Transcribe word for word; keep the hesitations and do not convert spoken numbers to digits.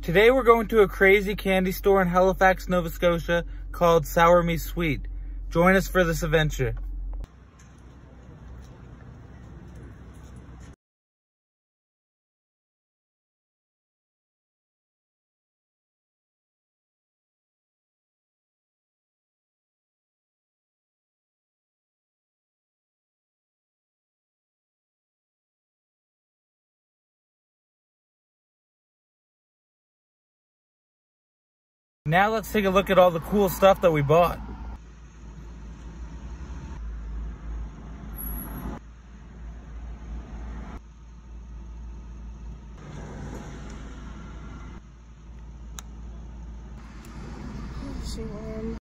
Today we're going to a crazy candy store in Halifax, Nova Scotia called Sour Me Sweet. Join us for this adventure. Now let's take a look at all the cool stuff that we bought. She won.